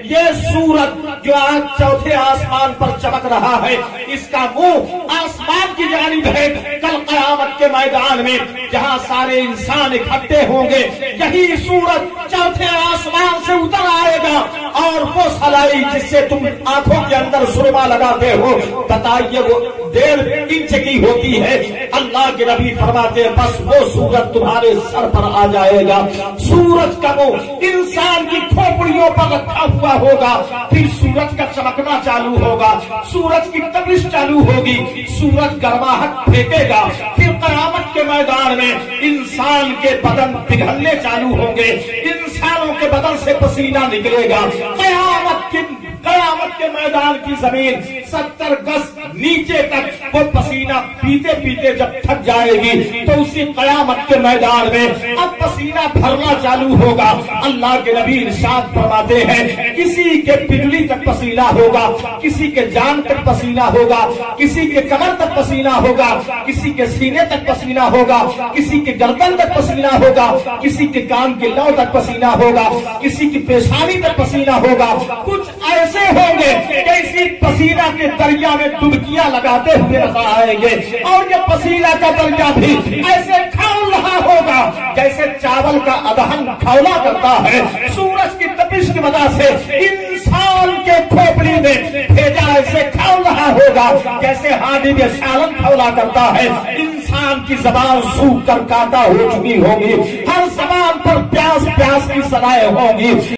یہ سورج جو آج چوتھے آسمان پر چمک رہا ہے، اس کا منہ آسمان کی جانب ہے۔ کل قیامت کے میدان میں جہاں سارے انسان اکٹھے ہوں گے، یہی سورج چوتھے آسمان سے اتر آئے گا، اور وہ سلائی جس سے تم آنکھوں کے اندر سرما لگاتے ہو، بتائیے وہ 1.5 انچ کی ہوتی ہے۔ اللہ کے نبی فرماتے ہیں بس وہ سورج تمہارے سر پر آ جائے گا۔ سورج کا وہ انسان کی کھوپڑیوں پر رکھا ہوا ہوگا، پھر سورج کا چمکنا چالو ہوگا، سورج کی تپش چالو ہوگی، سورج گرماہٹ پھینکے گا، پھر قیامت کے میدان میں انسان کے بدن پگھلنے چالو ہوں گے، انسانوں کے بدن سے پسینہ نکلے گا۔ قیامت کے میدان کی زمین 70 گز نیچے تک وہ پسینہ پیتے پیتے جب تھک جائے گی، تو اسی قیامت کے میدان میں اب پسینہ بھرنا چالو ہوگا۔ اللہ کے نبی ارشاد فرماتے ہیں کسی کے پگلی تک پسینہ ہوگا، کسی کے جان تک پسینہ ہوگا، کسی کے کمر تک پسینہ ہوگا، کسی کے سینے تک پسینہ ہوگا، کسی کے گردن تک پسینہ ہوگا، کسی کے کان کے لو تک پسینہ ہوگا، کسی کی پیشانی تک پسینہ ہوگا۔ کچھ ایسے ہوں گے کہ اسی پسینہ کے دریا میں ڈبکیاں لگاتے ہوئے نظر آئیں گے، اور یہ پسینہ کا دریا بھی ایسے کھول رہا ہوگا جیسے چاول کا ادہن کھولا کرتا ہے۔ سورج کی تپش کی وجہ سے انسان کے کھوپڑی میں بھیجا ایسے کھول رہا ہوگا جیسے ہانڈی میں سالن کھولا کرتا ہے۔ انسان کی زبان سوکھ کر کانٹا ہو چکی ہوگی، ہر زبان پر پیاس پیاس کی سدائیں ہوں گی۔